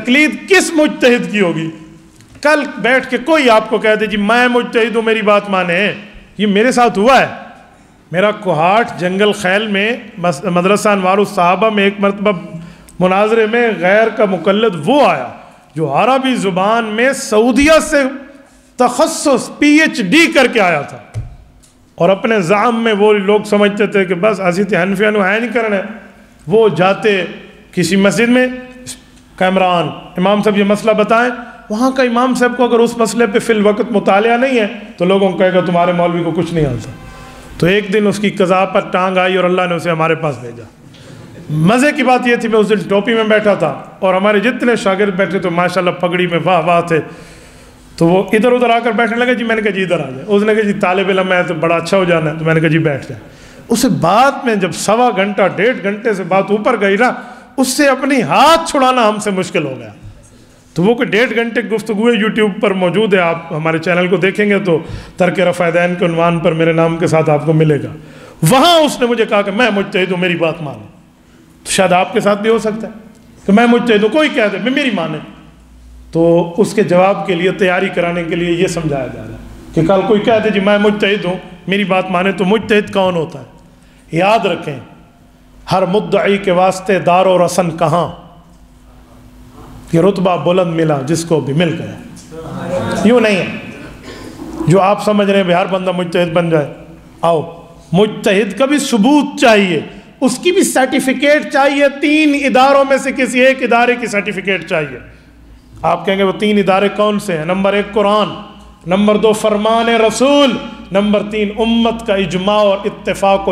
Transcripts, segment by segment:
تقلید کس مجتہد کی ہوگی؟ کل بیٹھ کے کوئی آپ کو کہہ دے جی میں مجتہد ہوں میری بات مانے، یہ میرے ساتھ ہوا ہے۔ میرا کوہاٹ جنگل خیل میں مدرسہ انوار الصحابہ میں ایک مرتبہ مناظرے میں غیر کا مقلد وہ آیا جو عربی زبان میں سعودیہ سے تخصص PhD کر کے آیا تھا، اور اپنے زعم میں وہ لوگ سمجھتے تھے کہ بس حضرت حنفیہ نو ہے نہیں کرنے۔ وہ جاتے کسی مسجد میں، کیمران امام صاحب یہ مسئلہ بتائیں، وہاں کا امام صاحب کو اگر اس مسئلے پہ فی الوقت مطالعہ نہیں ہے تو لوگوں کو کہے گا تمہارے مولوی کو کچھ نہیں آتا۔ تو ایک دن اس کی قضا پر ٹانگ آئی اور اللہ نے اسے ہمارے پاس بھیجا۔ مزے کی بات یہ تھی میں اس دن ٹوپی میں بیٹھا تھا اور ہمارے جتنے شاگرد بیٹھے تو ماشاءاللہ پگڑی میں واہ واہ تھے، تو وہ ادھر ادھر آ کر بیٹھنے لگے۔ جی میں نے کہا جی ادھر آ جائے۔ اس نے کہا جی طالب علم ہے تو بڑا اچھا ہو جانا ہے، تو میں نے کہا جی بیٹھ جائے۔ اسے بات میں جب 1.25 گھنٹہ 1.5 گھنٹے سے بات اوپر گئی نا، اس سے اپنی ہاتھ چھڑانا ہم سے مشکل ہو گیا۔ تو وہ کوئی 1.5 گھنٹے گفتگو یوٹیوب پر موجود ہے، آپ ہمارے چینل کو دیکھیں گے تو ترک رفع دین کے عنوان پر میرے نام کے ساتھ آپ کو ملے گا۔ وہاں اس نے مجھے کہا کہ میں مجتہد ہوں میری بات مانو۔ تو شاید آپ کے ساتھ بھی ہو سکتا ہے کہ میں مجتہد ہوں، کوئی کہہ دے میں میری مانے، تو اس کے جواب کے لیے تیاری کرانے کے لیے یہ سمجھایا جا رہا ہے کہ کل کوئی کہہ دے جی میں مجتہد ہوں میری بات مانے، تو مجتہد کون ہوتا ہے؟ یاد رکھیں ہر مدعی کے واسطے دار و رسن کہاں، یہ رتبہ بلند ملا جس کو بھی مل گیا۔ یوں نہیں ہے جو آپ سمجھ رہے ہیں ہر بندہ مجتہد بن جائے۔ آؤ، مجتہد کا بھی ثبوت چاہیے، اس کی بھی سرٹیفکیٹ چاہیے۔ 3 اداروں میں سے کسی ایک ادارے کی سرٹیفکیٹ چاہیے۔ آپ کہیں گے وہ 3 ادارے کون سے ہیں؟ نمبر 1 قرآن، نمبر 2 فرمان رسول، نمبر 3 امت کا اجماع اور اتفاق و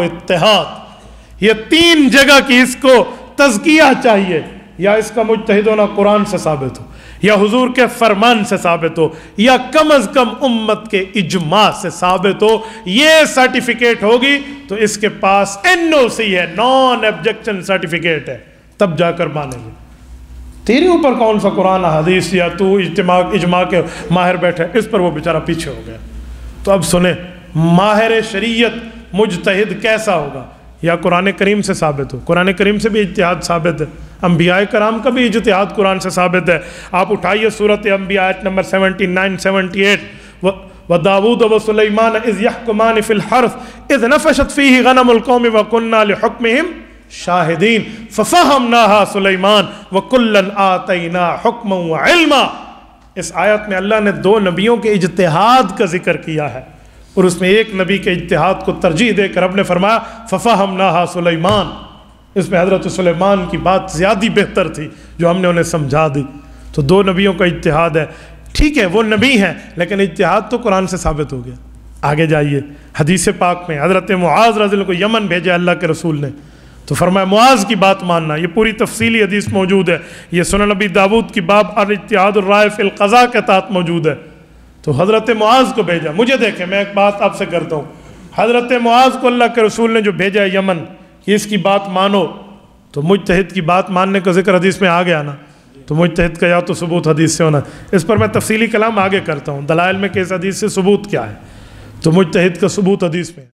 اتحاد۔ یہ 3 جگہ کی اس کو تزکیہ چاہیے، یا اس کا مجتہد ہونا قرآن سے ثابت ہو، یا حضور کے فرمان سے ثابت ہو، یا کم از کم امت کے اجماع سے ثابت ہو۔ یہ سرٹیفکیٹ ہوگی تو اس کے پاس NOC ہے، نان ایبجیکشن سرٹیفکیٹ ہے، تب جا کر مانیں گے۔ تیرے اوپر کون سا قرآن حدیث یا تو اجماع کے ماہر بیٹھے، اس پر وہ بیچارہ پیچھے ہو گیا۔ تو اب سنیں، ماہر شریعت مجتہد کیسا ہوگا؟ یا قرآن کریم سے ثابت ہو، قرآن کریم سے بھی اجتہاد ثابت ہے، انبیاء کرام کا بھی اجتہاد قرآن سے ثابت ہے۔ آپ اٹھائیے سورۃ انبیاء آیت نمبر 79 78، وَدَاوُودَ وَسُلَيْمَانَ إِذْ يَحْكُمَانِ فِي الْحَرْثِ إِذْ نَفَشَتْ فِيهِ غَنَمُ الْقَوْمِ وَكُنَّا لِحُكْمِهِمْ شَاهِدِينَ فَفَهَمْنَاهَا سُلَيْمَانَ وَكُلًّا آتَيْنَا حُكْمًا وَعِلْمًا۔ اس آیت میں اللہ نے 2 نبیوں کے اجتہاد کا ذکر کیا ہے، اور اس میں ایک نبی کے اجتہاد کو ترجیح دے کر رب نے فرمایا فَفَهَمْنَاهَا سُلَيْمَانَ۔ اس میں حضرت سلیمان کی بات زیادہ بہتر تھی جو ہم نے انہیں سمجھا دی۔ تو 2 نبیوں کا اجتہاد ہے، ٹھیک ہے وہ نبی ہیں لیکن اجتہاد تو قرآن سے ثابت ہو گیا۔ آگے جائیے حدیث پاک میں حضرت معاذ رضی اللہ کو یمن بھیجا اللہ کے رسول نے، تو فرمایا معاذ کی بات ماننا۔ یہ پوری تفصیلی حدیث موجود ہے، یہ سنن نبی داود کی باب الاجتہاد الرائے فی القضاء کے تحت موجود ہے۔ تو حضرت معاذ کو بھیجا۔ مجھے دیکھیں میں ایک بات آپ سے کرتا ہوں، حضرت معاذ کو اللہ کے رسول نے جو بھیجا یمن کہ اس کی بات مانو، تو مجتہد کی بات ماننے کا ذکر حدیث میں آ گیا نا، تو مجتہد کا یا تو ثبوت حدیث سے ہونا۔ اس پر میں تفصیلی کلام آگے کرتا ہوں، دلائل میں کہ اس حدیث سے ثبوت کیا ہے، تو مجتہد کا ثبوت حدیث میں